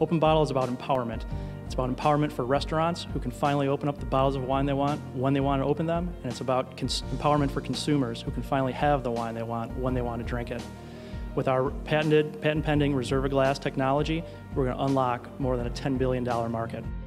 Open Bottle is about empowerment. It's about empowerment for restaurants who can finally open up the bottles of wine they want when they want to open them, and it's about empowerment for consumers who can finally have the wine they want when they want to drink it. With our patent-pending reserve glass technology, we're going to unlock more than a $10 billion market.